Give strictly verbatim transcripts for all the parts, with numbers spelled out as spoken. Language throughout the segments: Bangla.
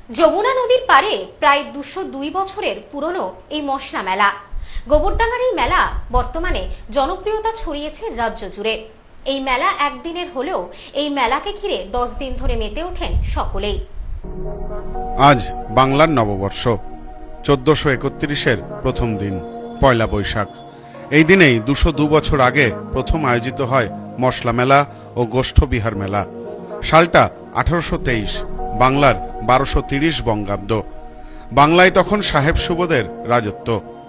যমুনা নদীর পারে প্রায় দুশো দুই বছরের পুরনো এই মশলা মেলা। গোবরডাঙ্গার এই মেলা বর্তমানে জনপ্রিয়তা ছড়িয়েছে রাজ্য জুড়ে। এই মেলা একদিনের হলেও এই মেলাকে ঘিরে দশ দিন ধরে মেতে ওঠেন সকলেই। আজ বাংলার নববর্ষ চোদ্দশো একত্রিশের প্রথম দিন, পয়লা বৈশাখ। এই দিনেই দুশো দু বছর আগে প্রথম আয়োজিত হয় মশলা মেলা ও গোষ্ঠ বিহার মেলা। সালটা আঠারোশো তেইশ, বাংলার বারোশো তিরিশ বঙ্গাব্দ। বাংলায় তখন সাহেব সুবোধের রাজত্ব।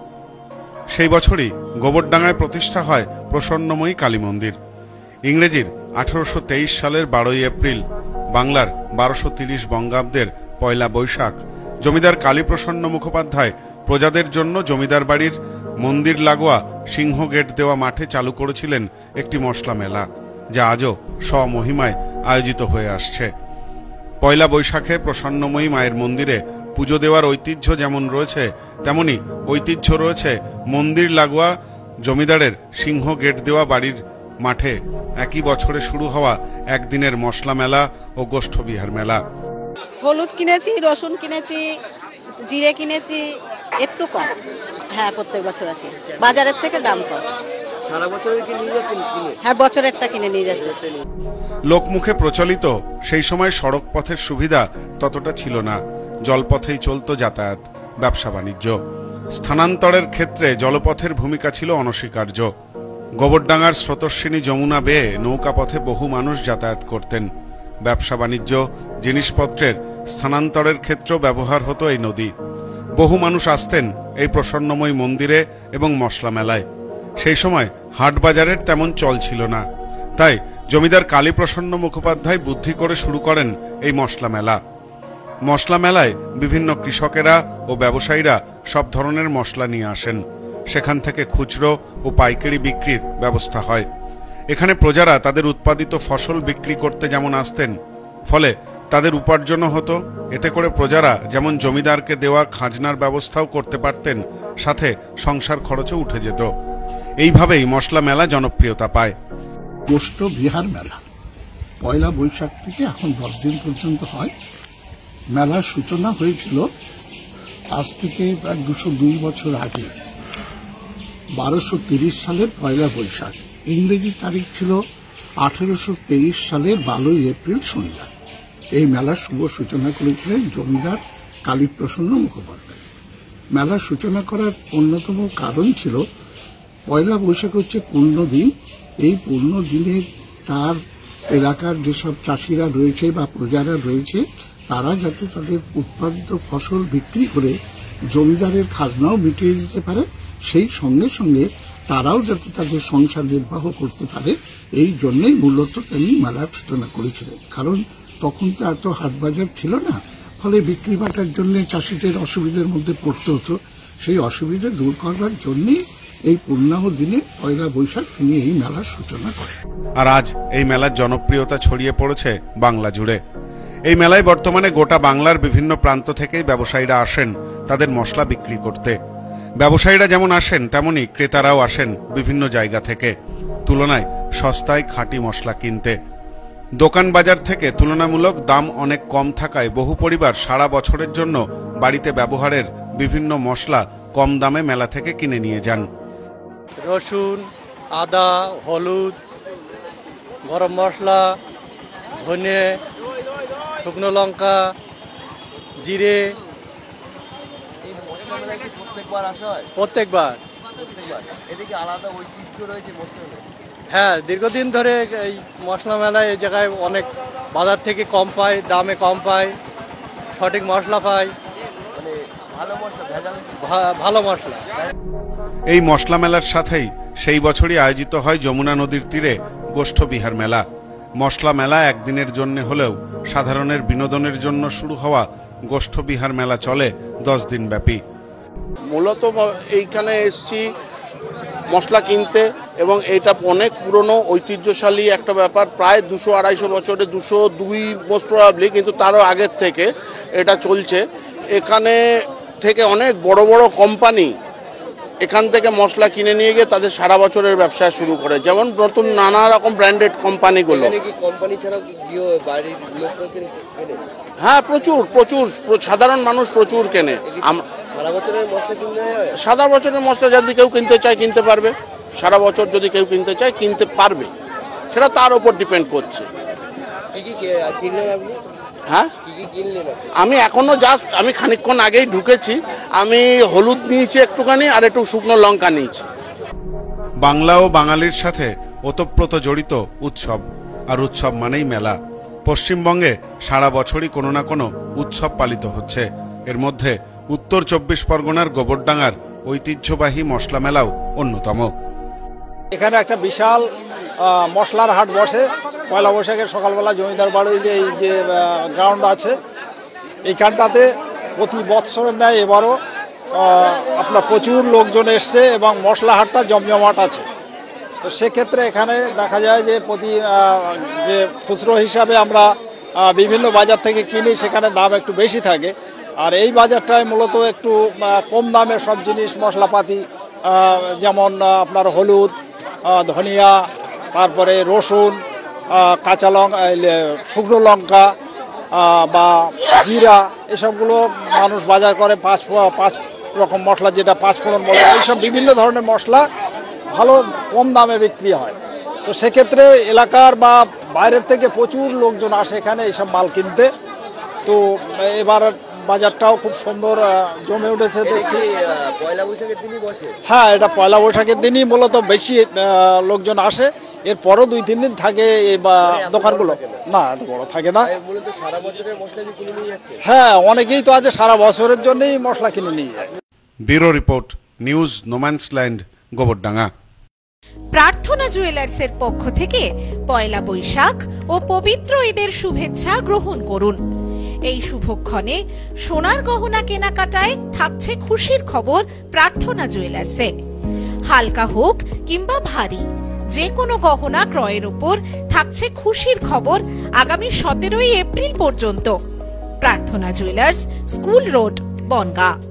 সেই বছরই গোবরডাঙ্গায় প্রতিষ্ঠা হয় প্রসন্নময়ী কালী মন্দির। ইংরেজির আঠারোশো তেইশ সালের বারোই এপ্রিল, বাংলার বারোশো তিরিশ বঙ্গাব্দের পয়লা বৈশাখ, জমিদার কালীপ্রসন্ন মুখোপাধ্যায় প্রজাদের জন্য জমিদার বাড়ির মন্দির লাগোয়া সিংহ গেট দেওয়া মাঠে চালু করেছিলেন একটি মশলা মেলা, যা আজও স্বমহিমায় আয়োজিত হয়ে আসছে। পয়লা বৈশাখে প্রসন্নময়ী মায়ের মন্দিরে পুজো দেওয়ার ঐতিহ্য যেমন রয়েছে, তেমনি ঐতিহ্য রয়েছে মন্দির লাগোয়া জমিদারের সিংহ গেট দেওয়া বাড়ির মাঠে একই বছরে শুরু হওয়া একদিনের মশলা মেলা ও গোষ্ঠ বিহার মেলা। হলুদ কিনেছি, রসুন কিনেছি, জিরে কিনেছি, একটু কম। হ্যাঁ, প্রত্যেক বছর আসি, বাজারের থেকে দাম কম। সারা বছর কি নিয়ে যাচ্ছেন? হ্যাঁ, বছরেরটা কিনে নিয়ে যাচ্ছে। লোকমুখে প্রচলিত সেই সময় সড়ক পথের সুবিধা ততটা ছিল না। জলপথেই চলত যাতায়াত, ব্যবসা বাণিজ্য। স্থানান্তরের ক্ষেত্রে জলপথের ভূমিকা ছিল অনস্বীকার্য। গোবরডাঙ্গার স্রোতস্বিনী যমুনা বেয়ে নৌকা পথে বহু মানুষ যাতায়াত করতেন। ব্যবসা বাণিজ্য, জিনিসপত্রের স্থানান্তরের ক্ষেত্রেও ব্যবহার হতো এই নদী। বহু মানুষ আসতেন এই প্রসন্নময়ী মন্দিরে এবং মশলা মেলায়। সেই সময় হাট বাজারের তেমন চল ছিল না, তাই জমিদার কালীপ্রসন্ন মুখোপাধ্যায় বুদ্ধি করে শুরু করেন এই মশলা মেলা। মশলা মেলায় বিভিন্ন কৃষকেরা ও ব্যবসায়ীরা সব ধরনের মশলা নিয়ে আসেন। সেখান থেকে খুচরো ও পাইকারি বিক্রির ব্যবস্থা হয়। এখানে প্রজারা তাদের উৎপাদিত ফসল বিক্রি করতে যেমন আসতেন, ফলে তাদের উপার্জনও হতো। এতে করে প্রজারা যেমন জমিদারকে দেওয়া খাজনার ব্যবস্থাও করতে পারতেন, সাথে সংসার খরচও উঠে যেত। এইভাবেই মশলা মেলা জনপ্রিয়তা পায়। গোষ্ঠ বিহার মেলা পয়লা বৈশাখ থেকে এখন দশ দিন পর্যন্ত হয়। মেলার সূচনা হয়েছিল আজ থেকে প্রায় দুশো দুই বছর আগে, বারোশো তিরিশ সালের পয়লা বৈশাখ। ইংরেজি তারিখ ছিল আঠারোশো তেইশ সালের বারোই এপ্রিল শনিবার। এই মেলার শুভ সূচনা করেছিলেন জমিদার কালীপ্রসন্ন মুখোপাধ্যায়। মেলার সূচনা করার অন্যতম কারণ ছিল পয়লা বৈশাখ হচ্ছে পূর্ণ দিন। এই পূর্ণ দিনে তার এলাকার যেসব চাষিরা রয়েছে বা প্রজারা রয়েছে, তারা যাতে তাদের উৎপাদিত ফসল বিক্রি করে জমিদারের খাজনাও মিটিয়ে দিতে পারে, সেই সঙ্গে সঙ্গে তারাও যাতে তাদের সংসার নির্বাহ করতে পারে, এই জন্যই মূলত তিনি মেলার সূচনা করেছিলেন। কারণ তখন তো এত হাট বাজার ছিল না, ফলে বিক্রি বাটার জন্য চাষিদের অসুবিধার মধ্যে পড়তে হতো। সেই অসুবিধা দূর করবার জন্যই এই পূর্ণাহ দিনে পয়লা বৈশাখ তিনি এই মেলার সূচনা করেন। আর আজ এই মেলার জনপ্রিয়তা ছড়িয়ে পড়েছে বাংলা জুড়ে। এই মেলায় বর্তমানে গোটা বাংলার বিভিন্ন প্রান্ত থেকেই ব্যবসায়ীরা আসেন তাদের মশলা বিক্রি করতে। ব্যবসায়ীরা যেমন আসেন, তেমনি ক্রেতারাও আসেন বিভিন্ন জায়গা থেকে তুলনায় সস্তায় খাঁটি মশলা কিনতে। দোকান বাজার থেকে তুলনামূলক দাম অনেক কম থাকায় বহু পরিবার সারা বছরের জন্য বাড়িতে ব্যবহারের বিভিন্ন মশলা কম দামে মেলা থেকে কিনে নিয়ে যান। রসুন, আদা, হলুদ, গরম মশলা, ধনে, শুকনো লঙ্কা, জিরে। প্রত্যেকবার আসা হয়? প্রত্যেকবার। এদিকে আলাদা ঐতিহ্য রয়েছে মশলা মেলায়। হ্যাঁ, দীর্ঘদিন ধরে এই মশলা মেলায় এই জায়গায় অনেক বাজার থেকে কম পায়, দামে কম পায়, সঠিক মশলা পায়, মানে ভালো মশলা, ভেজাল ভালো মশলা। এই মশলা মেলার সাথেই সেই বছরই আয়োজিত হয় যমুনা নদীর তীরে গোষ্ঠ বিহার মেলা। মশলা মেলা একদিনের জন্য হলেও সাধারণের বিনোদনের জন্য শুরু হওয়া গোষ্ঠ বিহার মেলা চলে দশ দিন ব্যাপী। মূলত এইখানে এসছি মশলা কিনতে, এবং এটা অনেক পুরনো ঐতিহ্যশালী একটা ব্যাপার। প্রায় দুশো আড়াইশো বছরে, দুশো দুই মোস্ট প্রবাবলি, কিন্তু তারও আগের থেকে এটা চলছে। এখানে থেকে অনেক বড় বড় কোম্পানি এখান থেকে মশলা কিনে নিয়ে গিয়ে তাদের সারা বছরের ব্যবসা শুরু করে, যেমন নতুন নানা রকম ব্র্যান্ডেড কোম্পানিগুলো। কোম্পানি ছাড়াও বাড়ির লোকরা কেনে? হ্যাঁ, প্রচুর প্রচুর সাধারণ মানুষ প্রচুর কেনে। সারা বছরের মশলা কিনতে হয়? সারা বছরের মশলা যদি কেউ কিনতে চায় কিনতে পারবে, সারা বছর যদি কেউ কিনতে চায় কিনতে পারবে, সেটা তার উপর ডিপেন্ড করছে। হ্যাঁ, আমি এখনো জাস্ট আমি খানিকক্ষণ আগেই ঢুকেছি। আমি হলুদ নিয়েছি একটুখানি, আর একটু শুকনো লঙ্কা নিয়েছি। বাংলা ও বাঙালির সাথে ওতপ্রোত জড়িত উৎসব, আর উৎসব মানেই মেলা। পশ্চিমবঙ্গে সারা বছরই কোনো না কোনো উৎসব পালিত হচ্ছে। এর মধ্যে উত্তর চব্বিশ পরগনার গোবরডাঙ্গার ঐতিহ্যবাহী মশলা মেলাও অন্যতম। এখানে একটা বিশাল মশলার হাট বসে পয়লা বৈশাখের সকালবেলা। জমিদার বাড়ির এই যে গ্রাউন্ড আছে এইখানটাতে প্রতি বৎসরের ন্যায় এবারও আপনার প্রচুর লোকজন এসছে এবং মশলা হাটটা জমজমাট আছে। তো সেক্ষেত্রে এখানে দেখা যায় যে প্রতি যে খুচরো হিসাবে আমরা বিভিন্ন বাজার থেকে কিনি, সেখানে দাম একটু বেশি থাকে। আর এই বাজারটায় মূলত একটু কম দামে সব জিনিস মশলাপাতি, যেমন আপনার হলুদ, ধনিয়া, তারপরে রসুন, কাঁচা লঙ্কা, শুকনো লঙ্কা বা জিরা, এসবগুলো মানুষ বাজার করে। পাঁচ পাঁচ রকম মশলা, যেটা পাঁচ ফোড়ন বলে, এইসব বিভিন্ন ধরনের মশলা ভালো কম দামে বিক্রি হয়। তো সেক্ষেত্রে এলাকার বা বাইরের থেকে প্রচুর লোকজন আসে এখানে এইসব মাল কিনতে। তো এবার বাজারটাও খুব সুন্দর জমে উঠেছে দেখছি। পয়লা বৈশাখের দিনই বসে? হ্যাঁ, এটা পয়লা বৈশাখের দিনই মূলত বেশি লোকজন আসে। এরপরও দুই তিন দিন থাকে এই দোকানগুলো। না, এত বড় থাকে না। সারা বছরের মশলা কিনে নিয়ে যাচ্ছে? হ্যাঁ, অনেকেই তো আছে সারা বছরের জন্যই মশলা কিনে নিয়ে যায়। Bureau report, news no man's land, Gobardanga. Prarthana জুয়েলার্সের পক্ষ থেকে পয়লা বৈশাখ ও পবিত্র ঈদের শুভেচ্ছা গ্রহণ করুন। এই শুভক্ষণে সোনার গহনা কেনাকাটায় থাকছে খুশির খবর প্রার্থনা জুয়েলার্সে। হালকা হোক কিংবা ভারী, যে কোনো গহনা ক্রয়ের উপর থাকছে খুশির খবর আগামী সতেরোই এপ্রিল পর্যন্ত। প্রার্থনা জুয়েলার্স, স্কুল রোড, বনগাঁ।